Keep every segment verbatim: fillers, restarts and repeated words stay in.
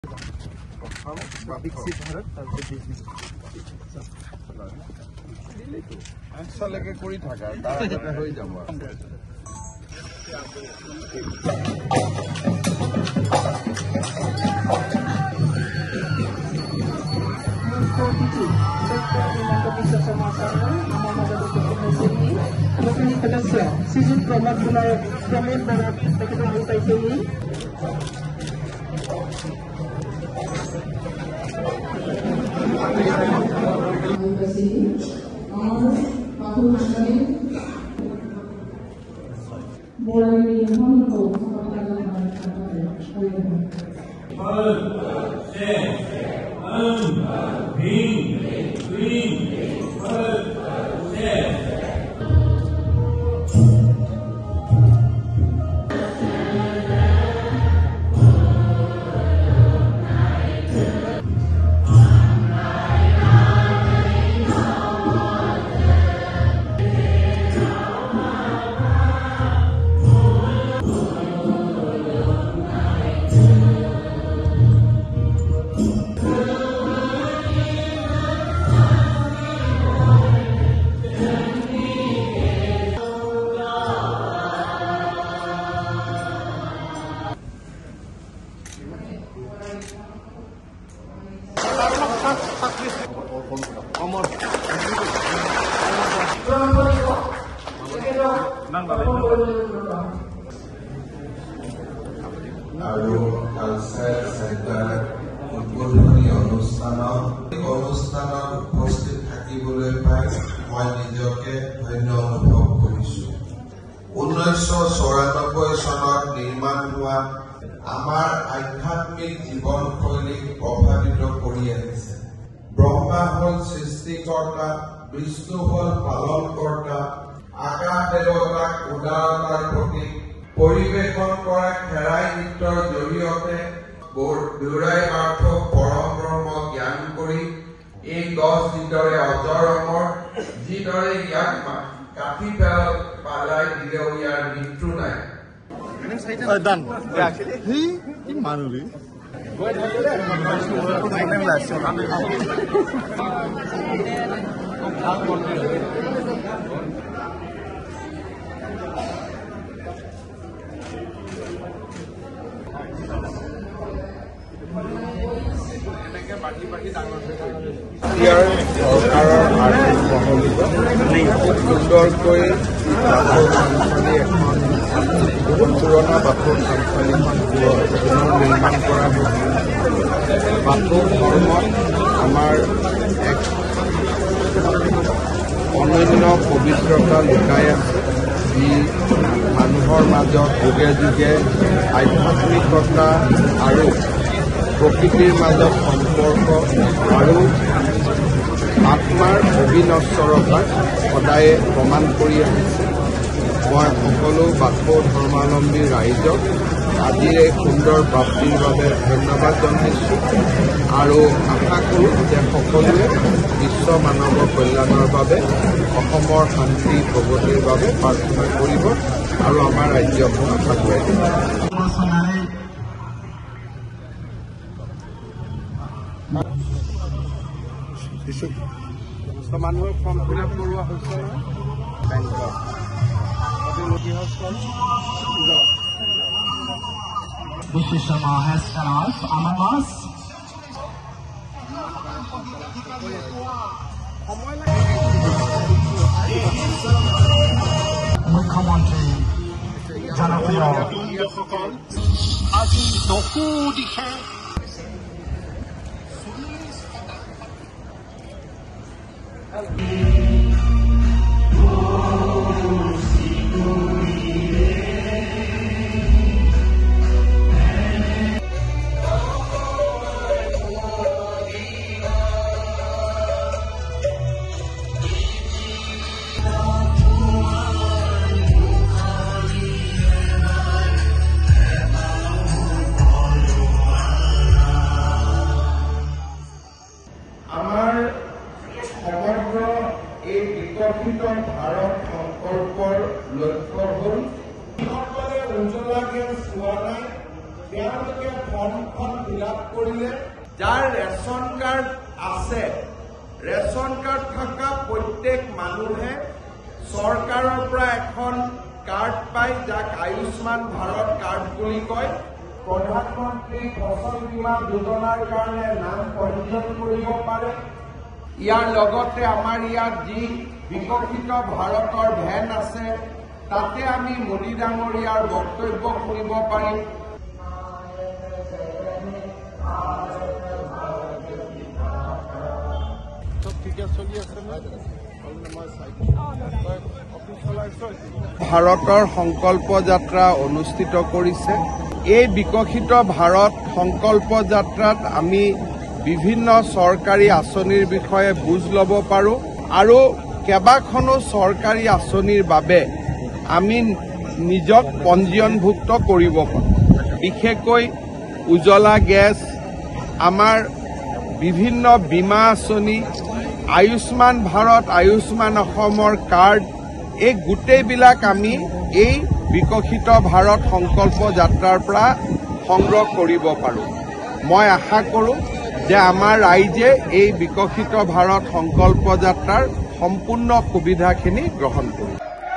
विकसित भारत একশলৈকে কৰি থাকা তাৰ আগতে হৈ যাব। Season promote mulai promote banget kita mulai sini. আৰু কালচাৰ চেণ্টাৰ উদ্বোধনী অনুষ্ঠানত অনুষ্ঠানত উপস্থিত থাকিবলৈ পাই মই নিজকে ধন্য অনুভৱ কৰিছো। ঊনৈছশ চৌৰানব্বৈ চনত নিৰ্মাণ হোৱা আমাৰ আধ্যাত্মিক জীৱনশৈলীক প্ৰভাৱিত কৰি আহিছে। ব্ৰহ্মা হল সৃষ্টিকৰ্তা, বিষ্ণু হল পালনকৰ্তা, আকাশ দেৱতাক উদাৰতাৰ প্ৰতীক। পৰিৱেশন কৰা খেৰাই নৃত্যৰ জৰিয়তে দুৰাই পাৰ্থ পৰম ব্ৰহ্ম জ্ঞান কৰি এই গছ যিদৰে অজৰ অমৰ, যিদৰে ইয়াক কাটি পেলাই দিলেও ইয়াৰ মৃত্যু নাই। ইয়াৰ চৰকাৰৰ আৰ্থিক সহযোগত খুব সুন্দৰকৈ বাথৌ থানচালি এখন বহুত পুৰণা বাথৌ থানচালিখন পুনৰ নিৰ্মাণ কৰা হৈছে। বাথৌ ধৰ্মত আমাৰ এক অনন্য পবিত্ৰতা লুকাই আছে, যি মানুহৰ মাজত যুগে যুগে আধ্যাত্মিকতা আৰু প্ৰকৃতিৰ মাজত সম্পৰ্ক আৰু আত্মাৰ অবিনশ্বৰতাক সদায়ে প্ৰমাণ কৰি আহিছে। মই সকলো বাথৌ ধৰ্মাৱলম্বী ৰাইজক আজিৰ এই সুন্দৰ প্ৰাপ্তিৰ বাবে ধন্যবাদ জনাইছোঁ আৰু আশা কৰোঁ যে সকলোৱে বিশ্ব মানৱৰ কল্যাণৰ বাবে, অসমৰ শান্তি প্ৰগতিৰ বাবে প্ৰাৰ্থনা কৰিব আৰু আমাৰ ৰাজ্যখনক আগুৱাই দিব। মানুহৰ ফৰ্ম ফিল আপ কৰোৱা হৈছে বেংকত। মুখ্যমন্ত্ৰী জনপ্ৰিয় আজি চকু দিশে কৰিলে যাৰ ৰেচন কাৰ্ড আছে ৰেচন কাৰ্ড থকা প্ৰত্যেক মানুহে চৰকাৰৰ পৰা এখন কাৰ্ড পায় যাক আয়ুষ্মান ভাৰত কাৰ্ড বুলি কয় প্ৰধানমন্ত্ৰী ফসল বীমা যোজনাৰ কাৰণে নাম পঞ্জীয়ন কৰিব পাৰে ইয়াৰ লগতে আমাৰ ইয়াত যি বিকশিত ভাৰতৰ ভেন আছে তাতে আমি মোদী ডাঙৰীয়াৰ বক্তব্য শুনিব পাৰিম ভাৰতৰ সংকল্প যাত্ৰা অনুষ্ঠিত কৰিছে এই বিকশিত ভাৰত সংকল্প যাত্ৰাত আমি বিভিন্ন চৰকাৰী আঁচনিৰ বিষয়ে বুজ ল'ব পাৰোঁ আৰু কেইবাখনো চৰকাৰী আঁচনিৰ বাবে আমি নিজক পঞ্জীয়নভুক্ত কৰিব পাৰোঁ বিশেষকৈ উজ্জ্বলা গেছ আমাৰ বিভিন্ন বীমা আঁচনি আয়ুষ্মান ভাৰত আয়ুষ্মান অসমৰ কাৰ্ড এই গোটেইবিলাক আমি এই বিকশিত ভাৰত সংকল্প যাত্ৰাৰ পৰা সংগ্ৰহ কৰিব পাৰোঁ মই আশা কৰোঁ যে আমাৰ ৰাইজে এই বিকশিত ভাৰত সংকল্প যাত্ৰাৰ সম্পূৰ্ণ সুবিধাখিনি গ্ৰহণ কৰিব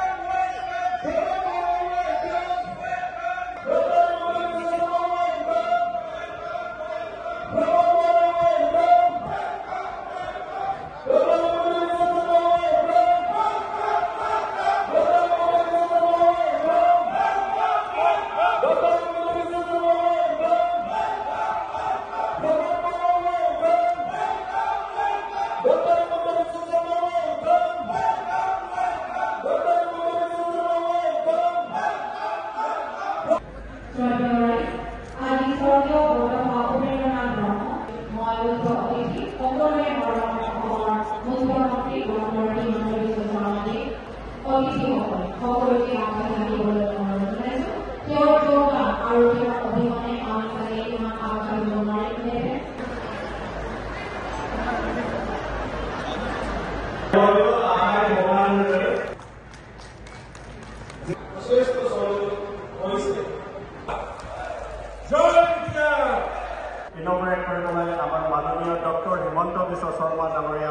ইনগ্ৰেট কৰিব লাগে আমাৰ মাননীয় ডক্টৰ হিমন্ত বিশ্ব শৰ্মা ডাঙৰীয়া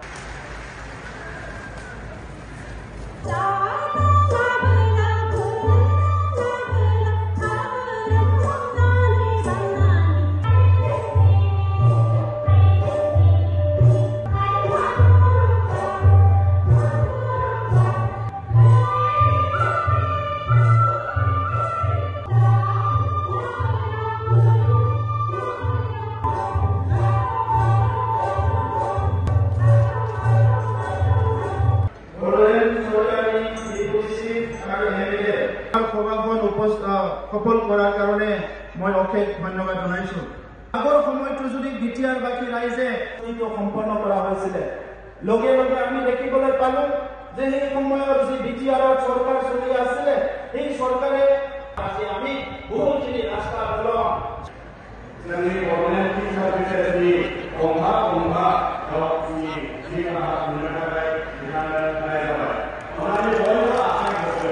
সফল কৰাৰ কাৰণে মই অশেষ ধন্যবাদ জনাইছো আগৰ সময়টো যদি বিটিআৰ বাকী ৰাইজে এইটো সম্পন্ন কৰা হৈছিলে লগে লগে আমি দেখিবলৈ পালো যে সেই সময়ৰ যি বিটিআৰৰ চৰকাৰ চলি আছিলে এই চৰকাৰে আজি আমি বহুখিনি ৰাস্তা বনোৱা जोंनि गभर्नमेन्ट सार्भिसेसनि गंफा गंफा गावनि जि राहा मोननो थाखाय बिथांनो होनाय जाबाय अनानै बयबो आसा खालामो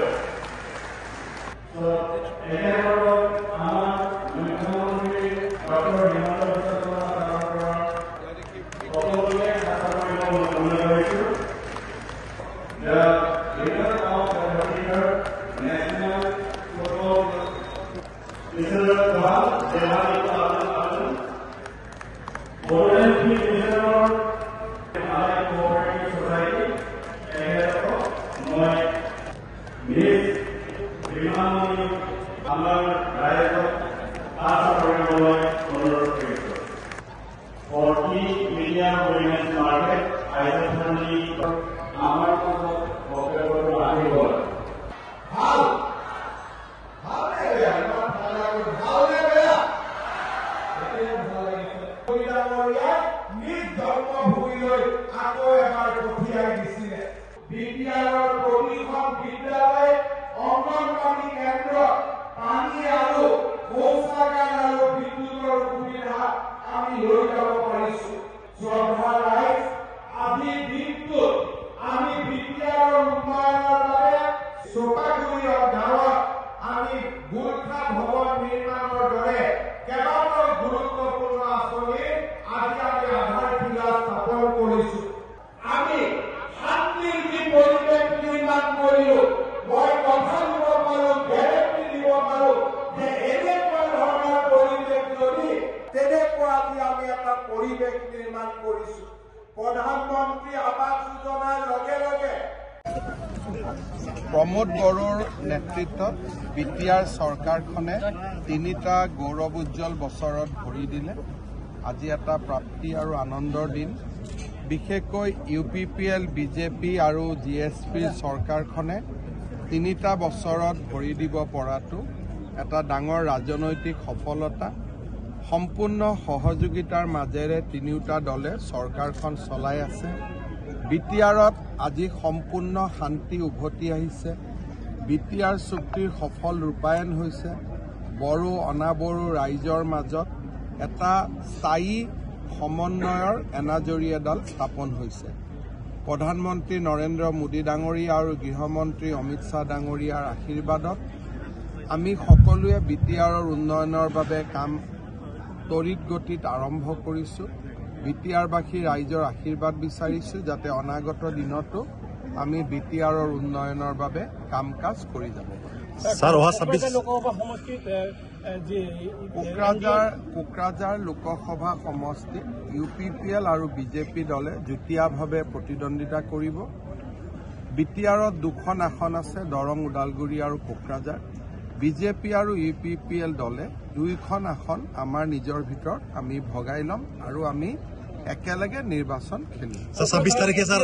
एखेबारे আমাৰ মুখ্যমন্ত্ৰী ডক্টৰ হিমন্ত বিশ্ব শৰ্মা ডাঙৰীয়াৰ সকলোকে আশা কৰিব অনুৰোধ কৰিছো The leader of the particular national football Mister Dhawal Dewali Government Minister Allied Cooperative Society and my Miss Vimani Amar Rayako Asa Parimalai Honorary For each media women's market, I definitely Amar Vocabulary Article. How? How they are not how they are. নিজ জন্মভূমিলৈ আকৌ এবাৰ পঠিয়াই দিছিলে বিদ্যালয়ৰ প্ৰতিখন বিদ্যালয় অংগনবাড়ী কেন্দ্ৰ পানী আৰু শৌচাগাৰ আৰু বিদ্যুতৰ সুবিধা আমি লৈ যাব পাৰিছো শ্ৰদ্ধা ৰাইজ আজি দিনটোত আমি বিদ্যালয়ৰ উন্নয়নৰ বাবে চোপাগুৰিৰ গাঁৱত আমি গোৰ্খা ভৱন নিৰ্মাণৰ দৰে কেইবাটাও গুৰুত্বপূৰ্ণ পৰা আজি আমি এটা পৰিৱেশ নিৰ্মাণ কৰিছো। প্ৰধানমন্ত্ৰী আৱাস যোজনাৰ লগে লগে প্ৰমোদ বড়োৰ নেতৃত্বত বি টি আৰ চৰকাৰখনে তিনিটা গৌৰৱোজ্জ্বল বছৰত ভৰি দিলে। আজি এটা প্ৰাপ্তি আৰু আনন্দৰ দিন। বিশেষকৈ U P P L, B J P আৰু জি এছ পিৰ চৰকাৰখনে তিনিটা বছৰত ভৰি দিব পৰাটো এটা ডাঙৰ ৰাজনৈতিক সফলতা। সম্পূৰ্ণ সহযোগিতাৰ মাজেৰে তিনিওটা দলে চৰকাৰখন চলাই আছে। বি টি আৰত আজি সম্পূৰ্ণ শান্তি উভতি আহিছে। বি টি আৰ চুক্তিৰ সফল ৰূপায়ণ হৈছে। বড়ো অনাবড়ো ৰাইজৰ মাজত এটা স্থায়ী সমন্বয়ৰ এনাজৰী এডাল স্থাপন হৈছে। প্ৰধানমন্ত্ৰী নৰেন্দ্ৰ মোদী ডাঙৰীয়া আৰু গৃহমন্ত্ৰী অমিত শ্বাহ ডাঙৰীয়াৰ আশীৰ্বাদত আমি সকলোৱে বি টি আৰৰ উন্নয়নৰ বাবে কাম তড়িৎ গতিত আৰম্ভ কৰিছোঁ। বি টি আৰবাসী ৰাইজৰ আশীৰ্বাদ বিচাৰিছোঁ যাতে অনাগত দিনতো আমি বি টি আৰৰ উন্নয়নৰ বাবে কাম কাজ কৰি যাব কোকৰাঝাৰ কোকৰাঝাৰ লোকসভা সমষ্টিত ইউ পি পি এল আৰু বি জে পি দলে যুটীয়াভাৱে প্ৰতিদ্বন্দ্বিতা কৰিব। বি টি আৰত দুখন আসন আছে, দৰং, ওদালগুৰি আৰু কোকৰাঝাৰ। বি জে পি আৰু ইউ পি পি এল দলে দুইখন আসন আমাৰ নিজৰ ভিতৰত আমি ভগাই ল'ম আৰু আমি একেলগে নিৰ্বাচন খেলিম। ছাব্বিছ তাৰিখে ছাৰ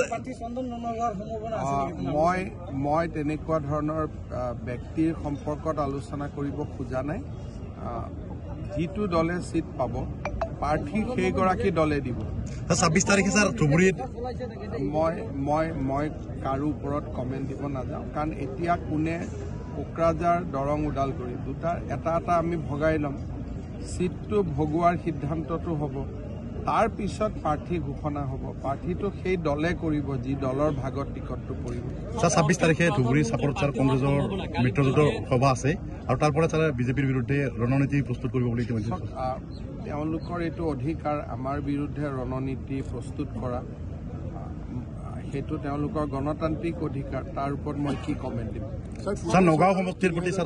মই মই তেনেকুৱা ধৰণৰ ব্যক্তিৰ সম্পৰ্কত আলোচনা কৰিব খোজা নাই। যিটো দলে চিট পাব প্ৰাৰ্থী সেইগৰাকী দলে দিব। ছাব্বিছ তাৰিখে ছাৰ ধুবুৰীত মই মই মই কাৰো ওপৰত কমেণ্ট দিব নাযাওঁ, কাৰণ এতিয়া কোনে কোকৰাঝাৰ, দৰং, ওদালগুৰি দুটা এটা এটা আমি ভগাই ল'ম। চিটটো ভগোৱাৰ সিদ্ধান্তটো হ'ব, তাৰ পিছত প্ৰাৰ্থী ঘোষণা হ'ব। প্ৰাৰ্থীটো সেই দলে কৰিব যি দলৰ ভাগত টিকটটো পৰিব। ছাৰ ছাব্বিছ তাৰিখে ধুবুৰী চাপৰত ছাৰ কংগ্ৰেছৰ মিত্ৰজোঁটৰ সভা আছে আৰু তাৰ পৰা ছাৰ বিজেপিৰ বিৰুদ্ধে ৰণনীতি প্ৰস্তুত কৰিব বুলি তেওঁলোকৰ এইটো অধিকাৰ আমাৰ বিৰুদ্ধে ৰণনীতি প্ৰস্তুত কৰা। সেইটো তেওঁলোকৰ গণতান্ত্ৰিক অধিকাৰ, তাৰ ওপৰত মই কি কমেণ্ট দিম। ছাৰ নগাঁও সমষ্টিৰ প্ৰতি ছাৰ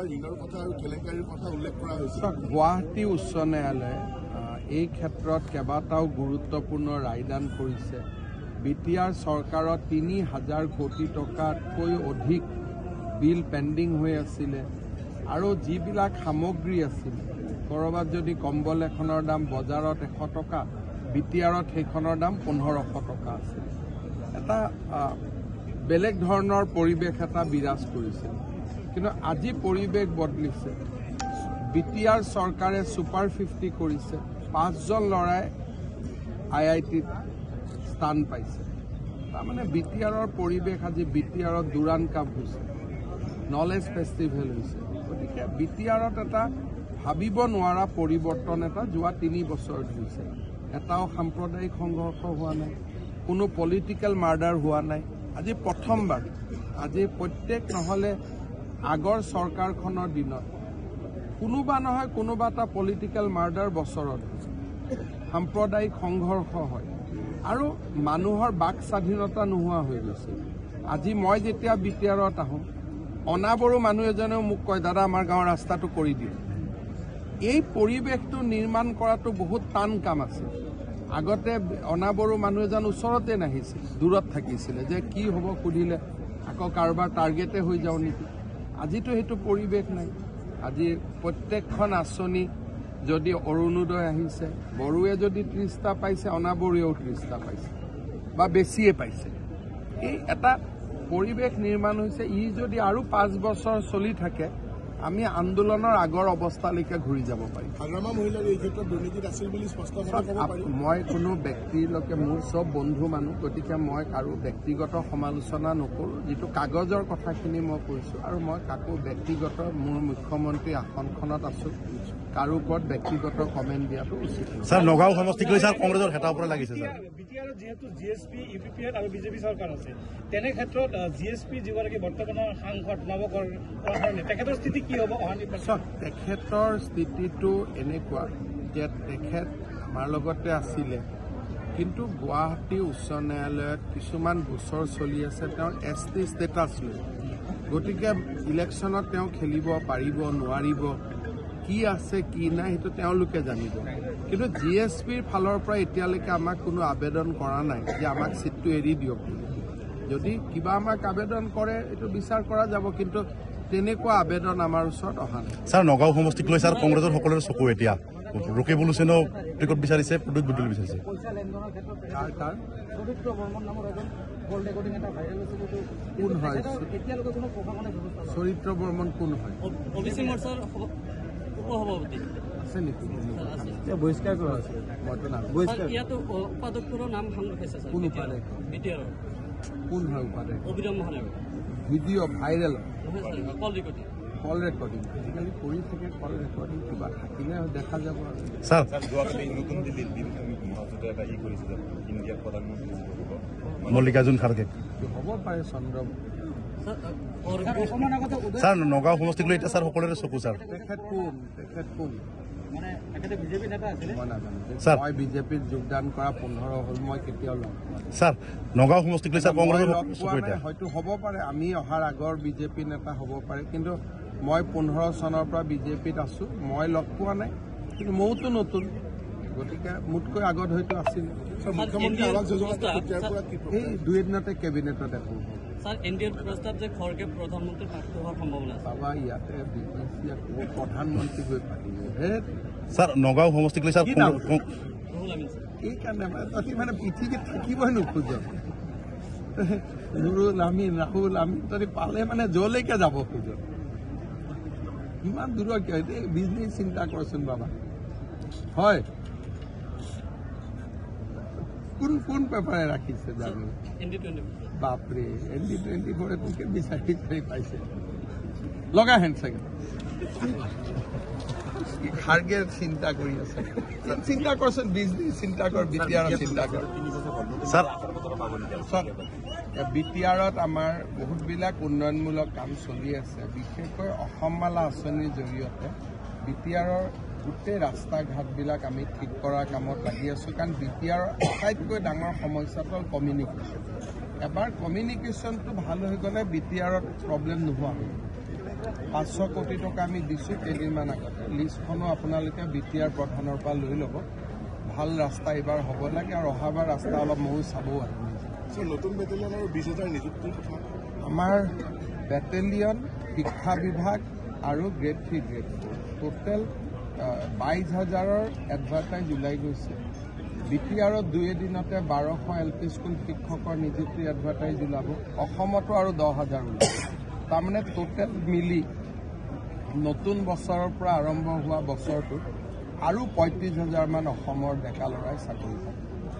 গুৱাহাটী উচ্চ ন্যায়ালয়ে এই ক্ষেত্ৰত কেইবাটাও গুৰুত্বপূৰ্ণ ৰায়দান কৰিছে। বি টি আৰ চৰকাৰত তিনি হাজাৰ কোটি টকাতকৈ অধিক বিল পেণ্ডিং হৈ আছিলে আৰু যিবিলাক সামগ্ৰী আছিল, ক'ৰবাত যদি কম্বল এখনৰ দাম বজাৰত এশ টকা, বি টি আৰত সেইখনৰ দাম পোন্ধৰশ টকা আছিল। এটা বেলেগ ধৰণৰ পৰিৱেশ এটা বিৰাজ কৰিছিল। কিন্তু আজি পৰিৱেশ বদলিছে। বি টি আৰ চৰকাৰে ছুপাৰ ফিফটি কৰিছে। পাঁচজন ল'ৰাই আই আই টিত স্থান পাইছে। তাৰমানে বি টি আৰৰ পৰিৱেশ আজি বি টি আৰত দুৰাণ কাপ হৈছে, নলেজ ফেষ্টিভেল হৈছে। গতিকে বি টি আৰত এটা ভাবিব নোৱাৰা পৰিৱৰ্তন এটা যোৱা তিনি বছৰত হৈছে। এটাও সাম্প্ৰদায়িক সংঘৰ্ষ হোৱা নাই, কোনো পলিটিকেল মাৰ্ডাৰ হোৱা নাই। আজি প্ৰথমবাৰ, আজি প্ৰত্যেক নহ'লে আগৰ চৰকাৰখনৰ দিনত কোনোবা নহয় কোনোবা এটা পলিটিকেল মাৰ্ডাৰ বছৰত সাম্প্ৰদায়িক সংঘৰ্ষ হয় আৰু মানুহৰ বাক স্বাধীনতা নোহোৱা হৈ গৈছে। আজি মই যেতিয়া বি টি আৰত আহোঁ, অনাবড়ো মানুহ এজনেও মোক কয়, দাদা আমাৰ গাঁৱৰ ৰাস্তাটো কৰি দিয়ে। এই পৰিৱেশটো নিৰ্মাণ কৰাটো বহুত টান কাম আছে। আগতে অনাবড়ো মানুহ এজন ওচৰতে নাহিছিল, দূৰত থাকিছিলে, যে কি হ'ব সুধিলে আকৌ কাৰোবাৰ টাৰ্গেটে হৈ যাওঁ নেকি। আজিতো সেইটো পৰিৱেশ নাই। আজি প্ৰত্যেকখন আঁচনি যদি অৰুণোদয় আহিছে, বড়োৱে যদি ত্ৰিছটা পাইছে, অনাবড়োৱেও ত্ৰিছটা পাইছে বা বেছিয়ে পাইছে। এই এটা পৰিৱেশ নিৰ্মাণ হৈছে। ই যদি আৰু পাঁচ বছৰ চলি থাকে, আমি আন্দোলনৰ আগৰ অৱস্থালৈকে ঘূৰি যাব পাৰিম। মই কোনো ব্যক্তিলৈকে, মোৰ চব বন্ধু মানুহ, গতিকে মই কাৰো ব্যক্তিগত সমালোচনা নকৰোঁ। যিটো কাগজৰ কথাখিনি মই কৈছোঁ, আৰু মই কাকো ব্যক্তিগত, মোৰ মুখ্যমন্ত্ৰী আসনখনত আছোঁ, কাৰো ওপৰত ব্যক্তিগত কমেণ্ট দিয়াটো উচিত। ছাৰ নগাঁও সমষ্টিক লৈ ছাৰ কংগ্ৰেছৰ হেতা ওপৰত লাগিছে ছাৰ। বি টি আৰত যিহেতু G S P, U P P L আৰু বিজেপি চৰকাৰ আছে, তেনে ক্ষেত্ৰত জি এছ পি যিগৰাকী বৰ্তমানৰ সাংসদ নৱকৰণ, তেখেতৰ স্থিতি কি হ'ব? তেখেতৰ স্থিতিটো এনেকুৱা যে তেখেত আমাৰ লগতে আছিলে, কিন্তু গুৱাহাটী উচ্চ ন্যায়ালয়ত কিছুমান গোচৰ চলি আছে তেওঁৰ এছ টি ষ্টেটাছ লৈ। গতিকে ইলেকশ্যনত তেওঁ খেলিব পাৰিব নোৱাৰিব, কি আছে কি নাই সেইটো তেওঁলোকে জানিব। কিন্তু জি এছ পিৰ ফালৰ পৰা এতিয়ালৈকে আমাক কোনো আবেদন কৰা নাই যে আমাক চিটটো এৰি দিয়ক বুলি। যদি কিবা আমাক আবেদন কৰে এইটো বিচাৰ কৰা যাব, কিন্তু তেনেকুৱা আবেদন আমাৰ ওচৰত অহা নাই। ছাৰ নগাঁও সমষ্টিক লৈ ছাৰ কংগ্ৰেছৰ সকলোৰে চকু এতিয়া ৰকিব হুছেইনেও টিকট বিচাৰিছে, প্ৰদ্যুৎ বুটুল বিচাৰিছে। কাৰ কাৰ কোন হয় চৰিত্ৰ বৰ্মন কোন হয় আছে নেকি? বহিষ্কাৰ কৰা আছে মইতো নাম বহিষ্কাৰ কোন উপাধে কোন হয় উপাধে ভিডিঅ' ভাইৰেল কল ৰেকৰ্ডিং আজিকালি কৰি থাকে। কল ৰেকৰ্ডিং কিবা থাকিলে দেখা যাব। ছাৰ নতুন দিল্লীত এটা ই কৰিছে ইণ্ডিয়াৰ প্ৰধানমন্ত্ৰী মল্লিকাৰ্জুন খাৰ্গে হ'ব পাৰে চন্দ্ৰ। ছাৰ নগাঁও সমষ্টিক লৈ এতিয়া ছাৰ সকলোৰে চকু ছাৰ। তেখেত কোন তেখেত কোন ছাৰ মই বিজেপিত যোগদান কৰা পোন্ধৰ হ'ল, মই কেতিয়াও লগ ছাৰ নগাঁও সমষ্টিক লৈ ছাৰ কংগ্ৰেছৰ চকু এতিয়া হয়তো হ'ব পাৰে। আমি অহাৰ আগৰ বিজেপি নেতা হ'ব পাৰে, কিন্তু মই পোন্ধৰ চনৰ পৰা বিজেপিত আছো, মই লগ পোৱা নাই। কিন্তু মইতো নতুন, গতিকে মোতকৈ আগত হয়তো আছিল। মুখ্যমন্ত্ৰী আৱাস যোজনা এই দুই এদিনতে কেবিনেটত একো স্যার এনডিএৰ প্ৰস্তাৱ যে খড়গে প্ৰধানমন্ত্ৰী প্ৰাপ্ত হোৱাৰ সম্ভাৱনা আছে। বাবা ইয়াতে প্ৰধানমন্ত্ৰী গৈ পাতিব হে ছাৰ নগাঁও সমষ্টিক লৈ ছাৰ এইকাৰণে তহঁতি মানে পৃথিৱীত থাকিবই নোখোজ। নুৰুল আমিন ৰাহুল আমিন তহঁতি পালে মানে যলৈকে যাব খোজ। ইমান দূৰৰ কিয় বিজনেছ চিন্তা কৰচোন বাবা। হয় কোন কোন পেপাৰে ৰাখিছে জানো? বাপৰে এন ডি টুৱেণ্টি ফ'ৰে তোকে বিচাৰি বিচাৰি পাইছে। লগা হেন চাগে খাৰ্গে চিন্তা কৰি আছে। চিন্তা কৰচোন বিজনেছ চিন্তা কৰ, বি টি আৰত চিন্তা কৰ। ছাৰ বি টি আৰত আমাৰ বহুতবিলাক উন্নয়নমূলক কাম চলি আছে। বিশেষকৈ অসমমালা আঁচনিৰ জৰিয়তে বি টি আৰৰ গোটেই ৰাস্তা ঘাটবিলাক আমি ঠিক কৰাৰ কামত লাগি আছোঁ। কাৰণ বি টি আৰৰ আটাইতকৈ ডাঙৰ সমস্যাটো হ'ল কমিউনিকেশ্যন। এবাৰ কমিউনিকেশ্যনটো ভাল হৈ গ'লে বি টি আৰত প্ৰব্লেম নোহোৱা হয়। পাঁচশ কোটি টকা আমি দিছোঁ কেইদিনমান আগতে, লিষ্টখনো আপোনালোকে বি টি আৰ প্ৰধানৰ পৰা লৈ ল'ব। ভাল ৰাস্তা এইবাৰ হ'ব লাগে, আৰু অহাবাৰ ৰাস্তা অলপ ময়ো চাবও আহিম। নতুন বেটেলিয়নৰ বিশ হাজাৰ নিযুক্তিৰ কথা আমাৰ বেটেলিয়ন, শিক্ষা বিভাগ আৰু grade three grade four total বাইছ হাজাৰৰ এডভাৰটাইজ ওলাই গৈছে। বি টি আৰত দুই এদিনতে বাৰশ এল পি স্কুল শিক্ষকৰ নিযুক্তিৰ এডভাৰটাইজ ওলাব। অসমতো আৰু দহ হাজাৰ ওলাব। তাৰমানে টোটেল মিলি নতুন বছৰৰ পৰা আৰম্ভ হোৱা বছৰটোত আৰু পঁয়ত্ৰিছ হাজাৰমান অসমৰ ডেকা ল'ৰাই চাকৰি পাব।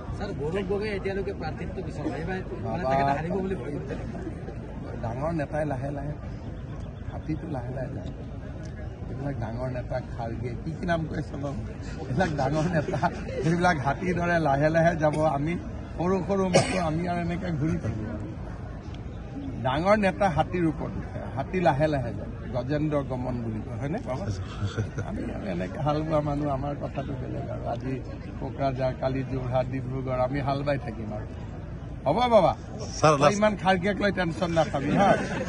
ডাঙৰ নেতাই লাহে লাহে হাতীটো লাহে লাহে যায়। এইবিলাক ডাঙৰ নেতা খাৰ্গে কি কি নাম কৈছে ন, এইবিলাক ডাঙৰ নেতা সেইবিলাক হাতীৰ দৰে লাহে লাহে যাব। আমি সৰু সৰু মাত্ৰ আমি আৰু এনেকৈ ঘূৰি থাকিব। ডাঙৰ নেতা হাতীৰ ওপৰত উঠে, হাতী লাহে লাহে যায়। গজেন্দ্ৰ গমন বুলি কয় হয়নে? আমি আৰু এনেকৈ হাল বোৱা মানুহ, আমাৰ কথাটো বেলেগ। আৰু আজি কোকৰাঝাৰ, কালি যোৰহাট, ডিব্ৰুগড় আমি হাল বাই থাকিম আৰু হ'ব বাবা। ইমান খাৰ্গেক লৈ টেনশ্যন নাখাবি হা।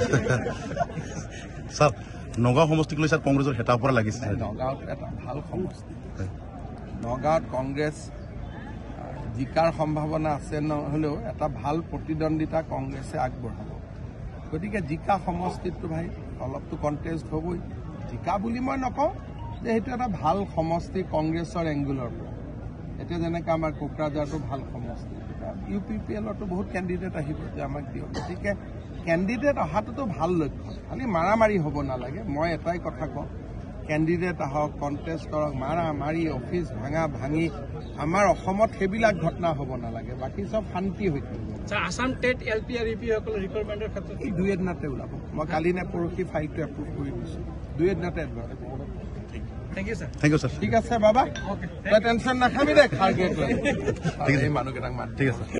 ছাৰ নগাঁও সমষ্টিক লৈ ছাৰ কংগ্ৰেছৰ হেতাৰ পৰা লাগিছে। নগাঁৱত এটা ভাল সমষ্টি, নগাঁৱত কংগ্ৰেছ জিকাৰ সম্ভাৱনা আছে নহ'লেও এটা ভাল প্ৰতিদ্বন্দ্বিতা কংগ্ৰেছে আগবঢ়াব। গতিকে জিকা সমষ্টিতটো ভাই অলপতো কণ্টেষ্ট হ'বই। জিকা বুলি মই নকওঁ যে সেইটো এটা ভাল সমষ্টি কংগ্ৰেছৰ এংগুলৰ পৰা। এতিয়া যেনেকৈ আমাৰ কোকৰাঝাৰটো ভাল সমষ্টি, ইউ পি পি এলতো বহুত কেণ্ডিডেট আহিব যে আমাক দিয়ক। গতিকে কেণ্ডিডেট অহাটোতো ভাল লক্ষণ, খালি মাৰামাৰি হ'ব নালাগে। মই এটাই কথা কওঁ, কেণ্ডিডেট আহক, কণ্টেষ্ট কৰক, মাৰা মাৰি অফিচ ভাঙা ভাঙি আমাৰ অসমত সেইবিলাক ঘটনা হ'ব নালাগে। বাকী চব শান্তি হৈ থাকিব। আসাম টেট এল পি আৰু ইউ পি সকলৰ ৰিকুৱাৰমেণ্টৰ ক্ষেত্ৰত এই দুই এদিনতে ওলাব। মই কালি নে পৰহি ফাইলটো এপ্ৰুভ কৰি দিছোঁ, দুই এদিনতে advert. Thank you sir. Thank you sir. ঠিক আছে বাবা, তই টেনশ্যন নাখাবি দে খাৰ্গে মানুহকেইটাক মাত। ঠিক আছে।